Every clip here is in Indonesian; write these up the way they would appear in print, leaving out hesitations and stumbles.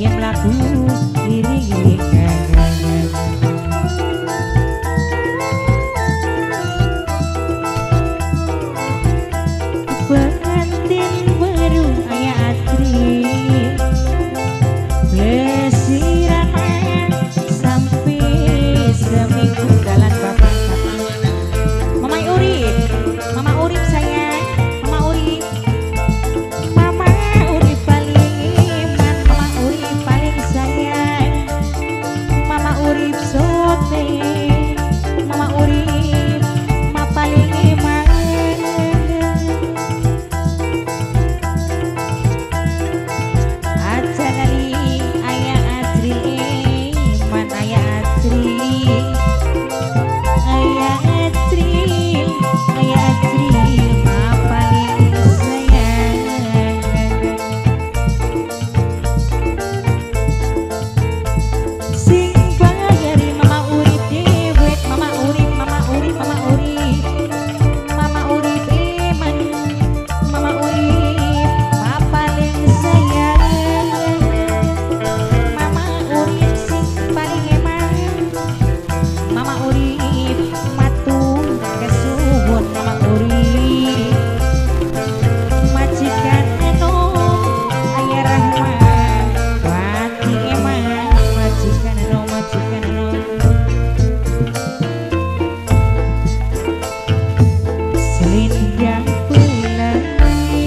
yen mlaku iring-iringan. Pengantin baru aya Atri plesiran sampai seminggu dalan bapak Mama Urip, Mama Urip sayang, Mama Urip, Mama Urip paling iman, Mama Urip paling sayang, Mama Urip sote, Mama Urip ma paling iman. Aja lali aya Atri iman, aya Atri, aya Atri, aya Atri ma paling sayang. Sing bayari Mama Urip dewek, Mama Urip, Mama Urip, Mama Urip, Mama Urip iman, Mama Urip ma paling sayang. Mama Urip sing paling iman, Mama Urip matur kesuwun, Mama Urip majikan enom aya Rahman wati eman, majikan enom, majikan enom. Selendang pelangi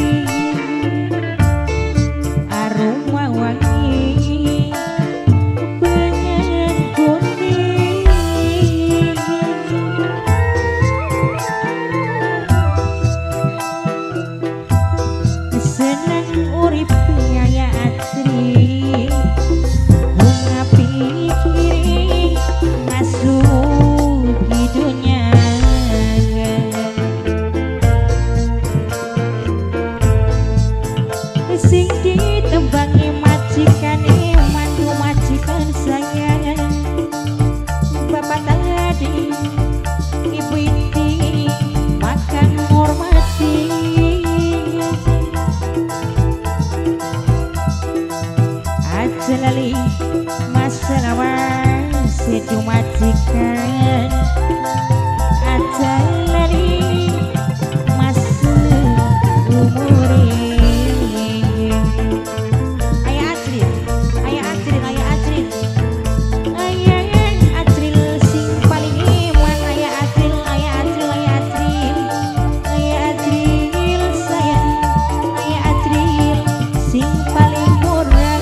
aroma wangi pengen kuning seneng urip aya Atri bunga pikiri masuk hidungnya. Sing ditembangi majikan mantu majikan sayang, bapak tadi ibu ini makan hormati. Aja lali masalah sedu majikan, aja lali masa umuri. Aya Atri, aya Atri, aya Atri, aya Atri sing paling iman, aya Atri, aya Atri, aya Atri, aya Atri sayang, aya Atri sing paling murah.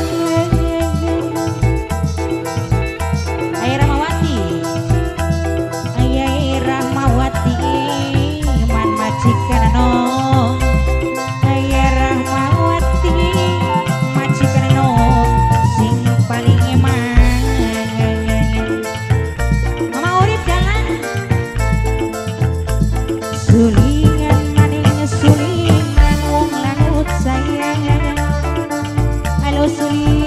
Aya Rahmawati, aya Rahmawati iman majikan enom, aya Rahmawati majikan enom sing paling iman. Mama Urip jalan sulingan maning sulingan wong langut sayang, halo sulingan